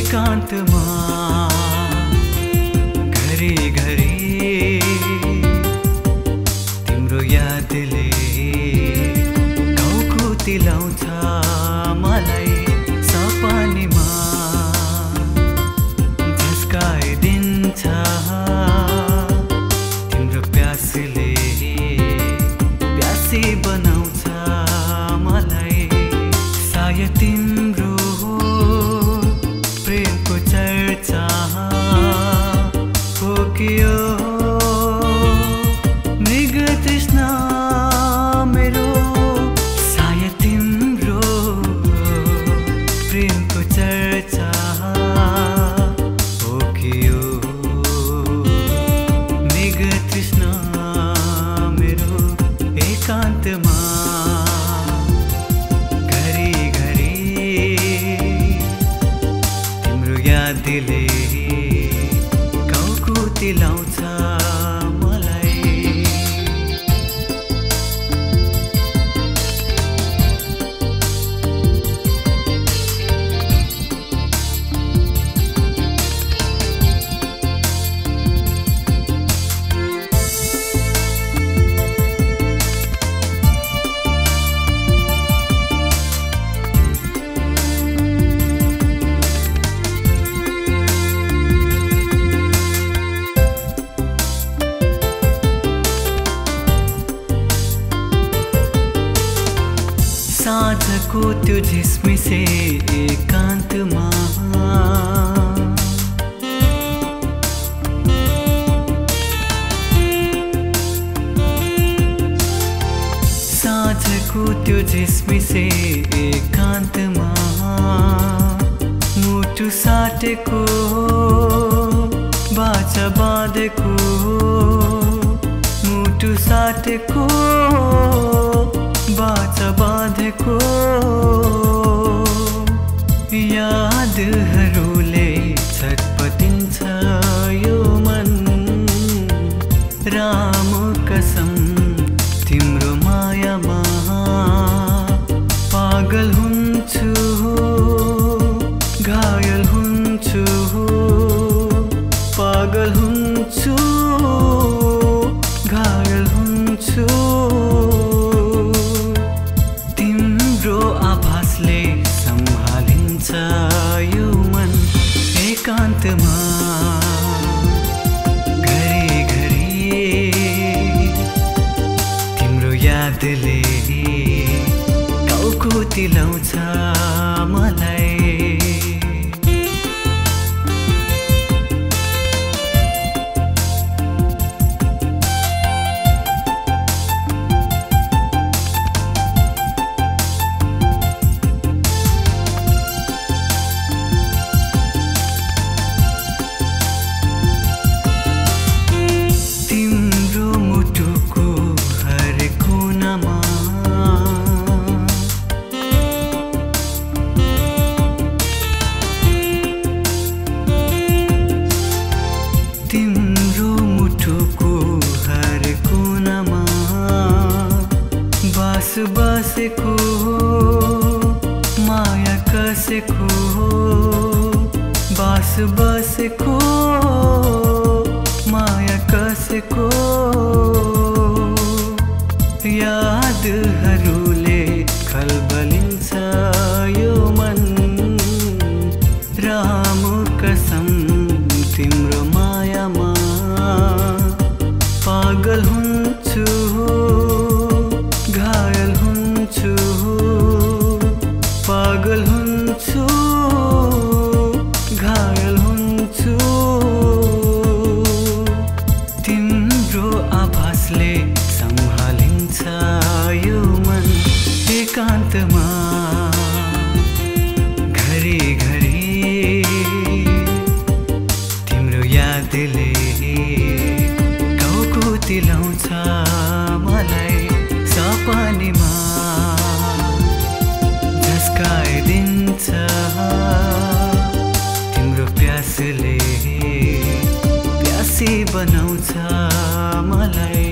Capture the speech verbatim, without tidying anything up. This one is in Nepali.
एकान्तमा घरी घरी तिम्रो यादले गाउँको तिलाउँछ मलाई सपनीमा झस्काइदिन्छ तिम्रो प्यासले प्यासी बनाउँछ मलाई सायद तिम्रो प्रेमको चर्चा हो कि यो मृग तृष्णा मेरो सायद तिम्रो प्रेमको चर्चा हो कि यो मृग तृष्णा मेरो एकान्तमा यादले गाउँको तिलाउँछ मलाई साँझको त्यो झिसमिसे एकान्तमा साँझको त्यो झिसमिसे एकान्तमा मुटु साटेको बाचा बाँधेको मुटु साटेको बाचा बाँधेको यादहरूले छटपटिन्छ यो मन राम कसम तिम्रो मायामा पागल हुन्छु घायल हुन्छु पागल हुन्छु घायल हुन्छु यो मन एकान्तमा घरी घरी तिम्रो यादले गाउँको तिलाउँछ मलाई बसेको माया कसेको बास बसेको माया कसेको यादहरूले खलबलिन्छ यो मन राम कसम तिम्रो मायामा पागल हुन्छु घायल हुन्छु पागल हुन्छु घायल हुन्छु तिम्रो आभासले सम्हालिन्छ यो मन एकान्तमा घरी घरी तिम्रो यादले गाउँको तिलाउँछ मलाई सपनीमा झस्काइदिन्छ तिम्रो प्यासले प्यासी बनाउँछ मलाई